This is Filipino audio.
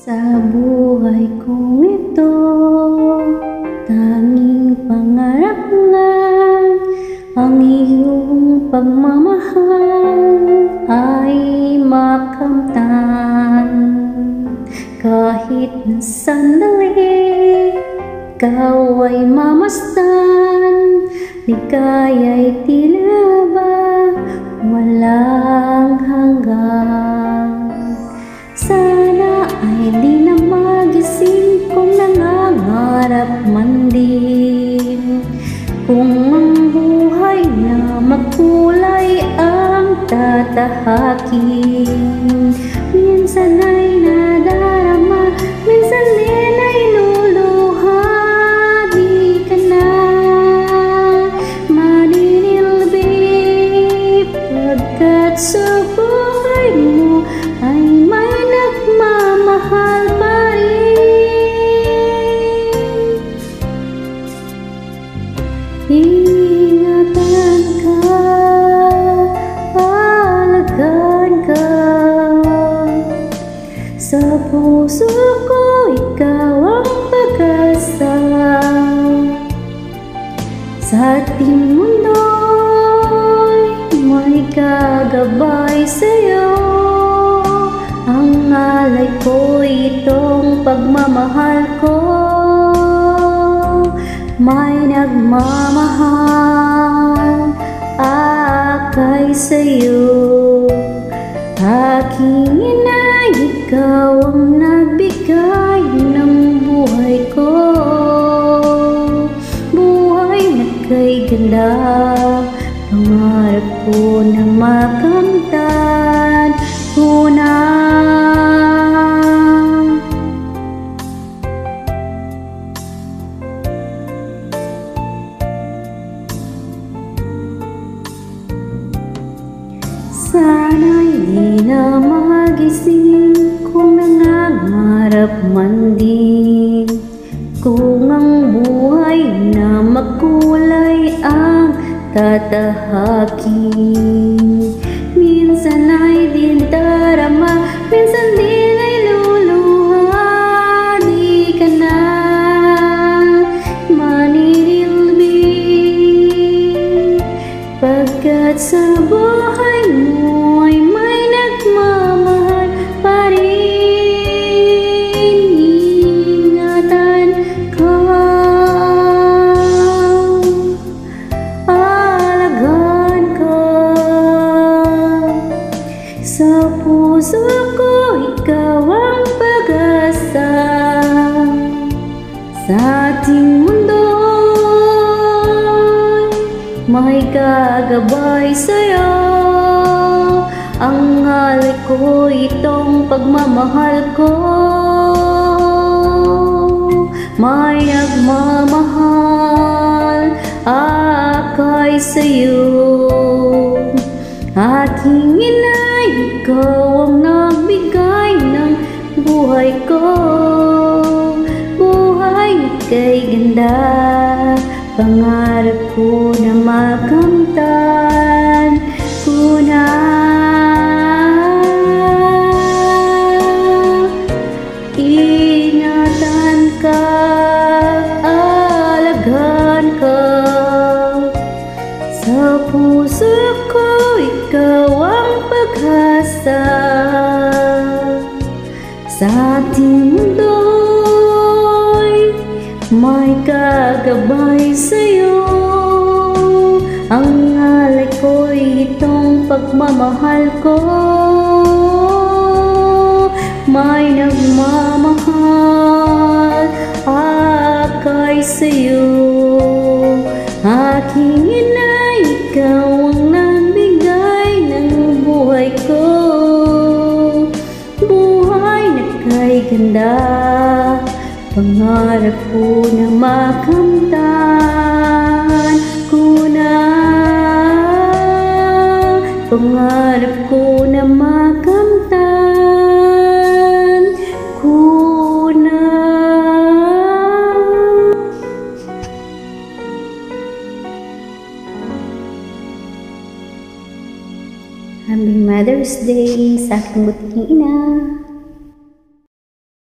Sa buhay kong ito, tanging pangarap lang ang iyong pagmamahal ay makamtan. Kahit na sandali, ikaw ay mamasdan, ligaya'y tila ba walang hanggan. Sana ay di na magising kung nangangarap man din, kung ang buhay na makulay ang tatahakin. Minsan ay nadarama, minsan din ay luluha, di ka na maninilbi, pagkat sa buhay mo ay may nagmamahal pa rin. Ingatan ka, alagaan ka, sa puso ko ikaw ang pag-asa. Sa ating mundo'y may gagabay sa'yo, ang alay ko itong pagmamahal ko. May nagmamahal akay sa'yo, aking inay, ikaw ang nagbigay ng buhay ko. Buhay na kay ganda, pangarap ko na makamtan ko na. Sana'y di na magising kung nangangarap man din, kung ang buhay na makulay ang tatahakin. Minsan ay din darama, minsan din ay luluha, di ka na maninilbi, pagkat sa buhay mo ay may nagmamahal pa rin. Ingatan ka, alagaan ka, sa puso ko ikaw ang pag-asa. Sa ating mundo'y may gagabay sa'yo, ang alay ko itong pagmamahal ko. May nagmamahal akay sa'yo, aking inay, ikaw ang nagbigay ng buhay ko. Buhay na kay ganda, pangarap ko na makamtan ko na. Ingatan ka, alagaan ka, sa puso ko ikaw ang pag-asa. Sa ating mundo'y may gagabay sa'yo, ang alay ko'y itong pagmamahal ko. May nagmamahal akay sa'yo, aking inay, ikaw ang nagbigay ng buhay ko. Buhay na kay ganda, pangarap ko na makamtan ko na. Pangarap ko na makamtan ko na. Happy Mother's Day sa aking butiking ina.